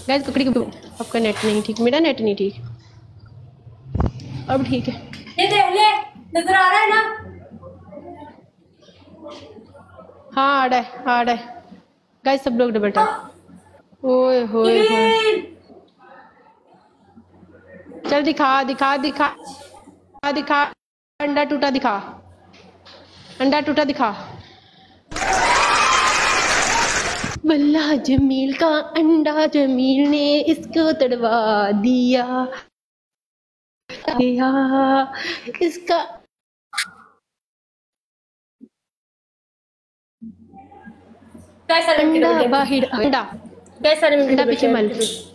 Guys पकड़ी आपका net नहीं ठीक, मेरा नेट नहीं ठीक। अब ठीक है, ये देख ले, नजर आ रहा है ना? हाँ आ रहा है गाइस, सब लोग डबल टैप। ओए होए होए, चल दिखा दिखा दिखा दिखा, अंडा टूटा दिखा, अंडा टूटा दिखा। बल्ला जमील का अंडा, जमील ने इसको तड़वा दिया इसका। अंडा बाहर, अंडा अंडा पीछे मल।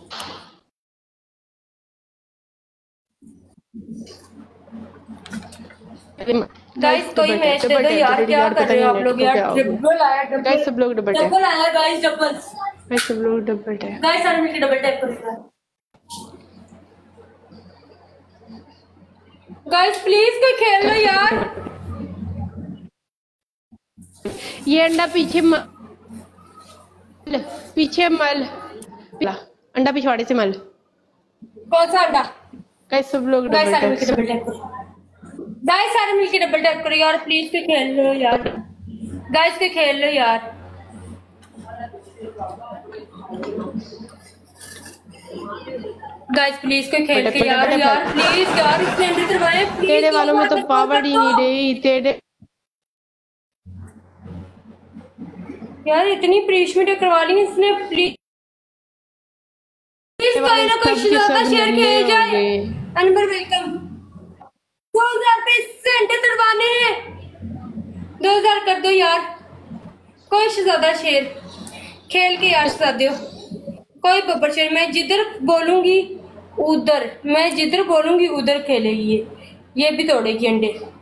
गाइस कोई मैच दे दो यार, क्या कर रहे हो आप लोग यार? डबल आया, गाइस सब लोग डबल टैप, डबल आया गाइस, डबल। गाइस सब लोग डबल टैप, गाइस सारे मिलके डबल टैप करो गाइस, प्लीज कोई खेल लो यार। ये अंडा पीछे पीछे मल, अंडा पिछवाड़े से मल। कौन सा अंडा? गाइस सब लोग गाइस सारे डबल मिलके डबल टैप करो, गाइस सारे मिलके डबल टैप करो यार, प्लीज कोई खेल लो यार। गाइस कोई खेल लो यार। गाइस प्लीज कोई खेल के यार, यार प्लीज यार, इसने अंदर करवाए प्लीज। तेरे वालों में तो पावर ही नहीं रही तेरे यार, इतनी प्रीशमेंट करवा ली इसने। प्लीज कोई ना कोई शिजाका शेयर खेल जाए। अनवर वेलकम। 2000 पे सेंटर तड़वाने हैं, 2000 कर दो यार। कोई शहजादा शेर खेल के यार शहजादे हो, कोई बब्बर शेर। मैं जिधर बोलूंगी उधर, मैं जिधर बोलूंगी उधर खेलेगी ये भी तोड़ेगी अंडे।